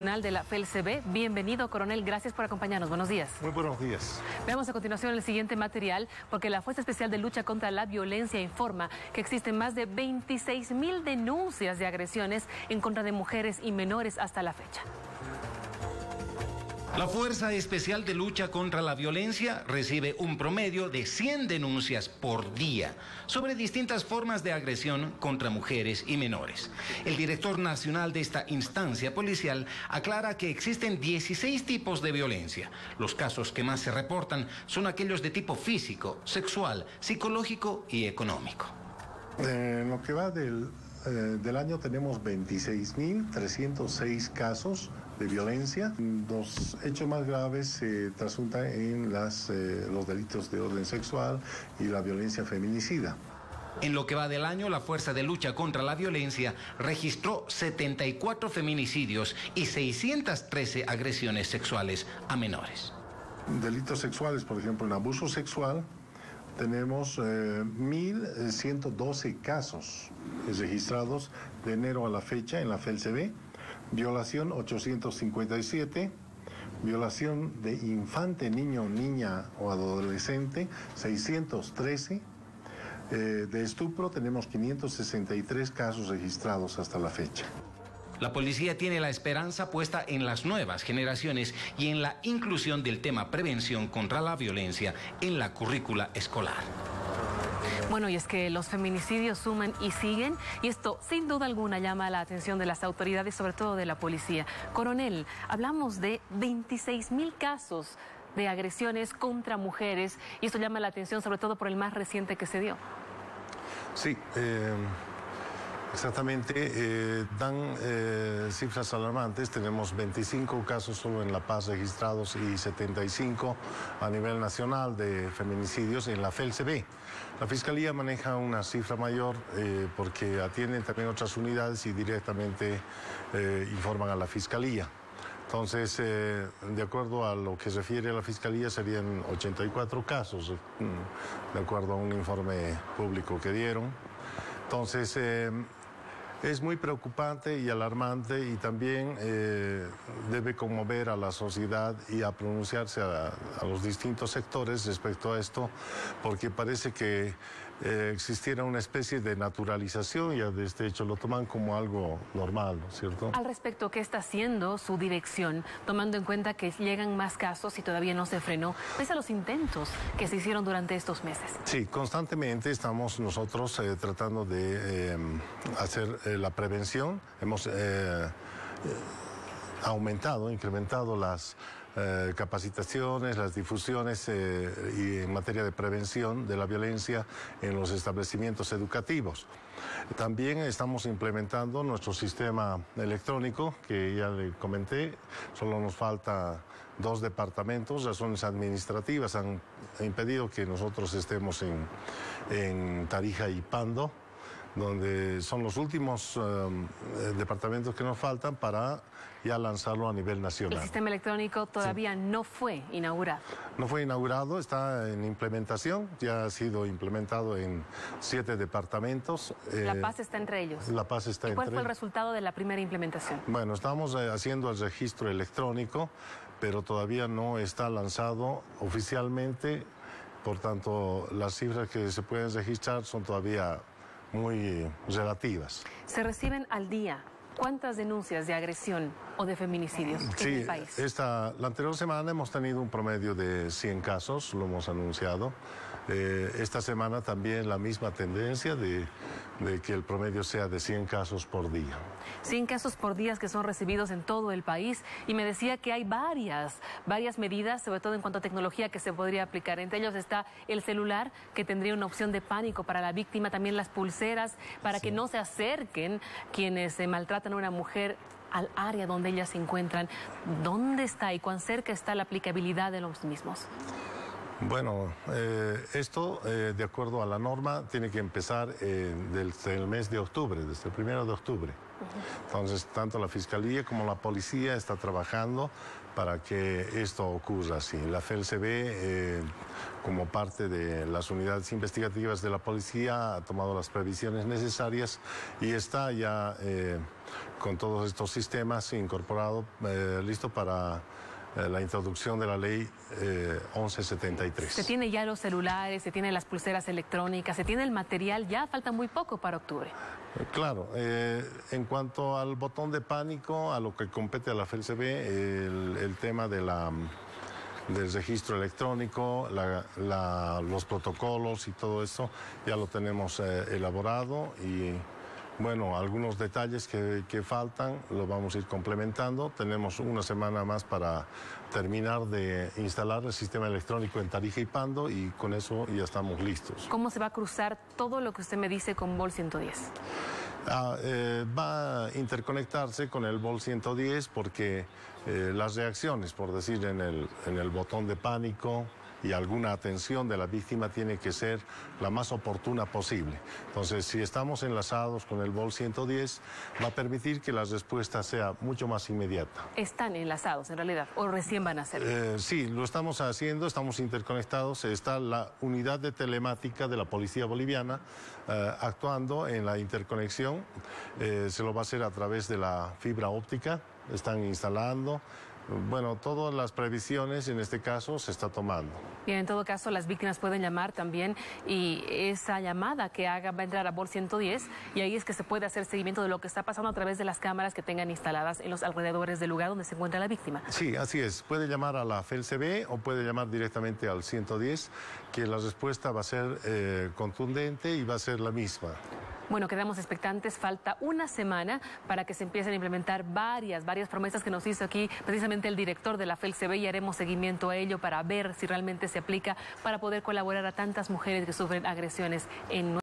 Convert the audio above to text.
De la FELCB. Bienvenido, coronel. Gracias por acompañarnos. Buenos días. Muy buenos días. Veamos a continuación el siguiente material, porque la Fuerza Especial de Lucha contra la Violencia informa que existen más de 26.000 denuncias de agresiones en contra de mujeres y menores hasta la fecha. La Fuerza Especial de Lucha contra la Violencia recibe un promedio de 100 denuncias por día sobre distintas formas de agresión contra mujeres y menores. El director nacional de esta instancia policial aclara que existen 16 tipos de violencia. Los casos que más se reportan son aquellos de tipo físico, sexual, psicológico y económico. En lo que va del año tenemos 26.306 casos de violencia. Los hechos más graves se trasuntan en los delitos de orden sexual y la violencia feminicida. En lo que va del año, la Fuerza de Lucha contra la Violencia registró 74 feminicidios y 613 agresiones sexuales a menores. Delitos sexuales, por ejemplo, en abuso sexual, tenemos 1.112 casos registrados de enero a la fecha en la FELCB, violación 857, violación de infante, niño, niña o adolescente 613, de estupro tenemos 563 casos registrados hasta la fecha. La policía tiene la esperanza puesta en las nuevas generaciones y en la inclusión del tema prevención contra la violencia en la currícula escolar. Bueno, y es que los feminicidios suman y siguen, y esto sin duda alguna llama la atención de las autoridades, sobre todo de la policía. Coronel, hablamos de 26.000 casos de agresiones contra mujeres, y esto llama la atención sobre todo por el más reciente que se dio. Sí, exactamente, dan cifras alarmantes. Tenemos 25 casos solo en La Paz registrados y 75 a nivel nacional de feminicidios en la FELCB. La Fiscalía maneja una cifra mayor porque atienden también otras unidades y directamente informan a la Fiscalía. Entonces, de acuerdo a lo que se refiere a la Fiscalía, serían 84 casos, de acuerdo a un informe público que dieron. Entonces, es muy preocupante y alarmante, y también debe conmover a la sociedad y a pronunciarse a los distintos sectores respecto a esto, porque parece que existiera una especie de naturalización, y de este hecho lo toman como algo normal, ¿no es cierto? Al respecto, ¿qué está haciendo su dirección, tomando en cuenta que llegan más casos y todavía no se frenó, pese a los intentos que se hicieron durante estos meses? Sí, constantemente estamos nosotros tratando de hacer la prevención. Hemos incrementado las capacitaciones, las difusiones y en materia de prevención de la violencia en los establecimientos educativos. También estamos implementando nuestro sistema electrónico, que ya le comenté. Solo nos falta 2 departamentos. Razones administrativas han impedido que nosotros estemos en Tarija y Pando, donde son los últimos departamentos que nos faltan para ya lanzarlo a nivel nacional. El sistema electrónico todavía no fue inaugurado. No fue inaugurado, está en implementación, ya ha sido implementado en 7 departamentos. La Paz está entre ellos. La Paz está entre ellos. ¿Cuál fue el resultado de la primera implementación? Bueno, estamos haciendo el registro electrónico, pero todavía no está lanzado oficialmente, por tanto las cifras que se pueden registrar son todavía muy relativas. ¿Se reciben al día cuántas denuncias de agresión o de feminicidios en el país? La anterior semana hemos tenido un promedio de 100 casos, lo hemos anunciado. Esta semana también la misma tendencia de que el promedio sea de 100 casos por día. 100 casos por día que son recibidos en todo el país, y me decía que hay varias medidas, sobre todo en cuanto a tecnología, que se podría aplicar. Entre ellos está el celular, que tendría una opción de pánico para la víctima, también las pulseras, para que no se acerquen quienes maltratan a una mujer al área donde ellas se encuentran. ¿Dónde está y cuán cerca está la aplicabilidad de los mismos? Bueno, esto, de acuerdo a la norma, tiene que empezar desde el mes de octubre, desde el 1 de octubre. Entonces, tanto la Fiscalía como la Policía está trabajando para que esto ocurra así. La FELCB, como parte de las unidades investigativas de la Policía, ha tomado las previsiones necesarias y está ya con todos estos sistemas incorporado, listo para la introducción de la ley 1173. Se tiene ya los celulares, se tienen las pulseras electrónicas, se tiene el material, ya falta muy poco para octubre. Claro, en cuanto al botón de pánico, a lo que compete a la FELCB, el tema de del registro electrónico, los protocolos y todo eso, ya lo tenemos elaborado y bueno, algunos detalles que faltan lo vamos a ir complementando. Tenemos una semana más para terminar de instalar el sistema electrónico en Tarija y Pando y con eso ya estamos listos. ¿Cómo se va a cruzar todo lo que usted me dice con Vol 110? Va a interconectarse con el Vol 110 porque las reacciones, por decir, en el botón de pánico y alguna atención de la víctima tiene que ser la más oportuna posible. Entonces, si estamos enlazados con el Vol 110, va a permitir que la respuesta sea mucho más inmediata. ¿Están enlazados en realidad o recién van a hacerlo? Sí, lo estamos haciendo, estamos interconectados. Está la unidad de telemática de la Policía Boliviana actuando en la interconexión. Se lo va a hacer a través de la fibra óptica, están instalando. Bueno, todas las previsiones en este caso se está tomando. Bien, en todo caso, las víctimas pueden llamar también y esa llamada que haga va a entrar a Vol 110 y ahí es que se puede hacer seguimiento de lo que está pasando a través de las cámaras que tengan instaladas en los alrededores del lugar donde se encuentra la víctima. Sí, así es. Puede llamar a la FELCB o puede llamar directamente al 110, que la respuesta va a ser contundente y va a ser la misma. Bueno, quedamos expectantes, falta una semana para que se empiecen a implementar varias promesas que nos hizo aquí precisamente el director de la FELCB y haremos seguimiento a ello para ver si realmente se aplica para poder colaborar a tantas mujeres que sufren agresiones en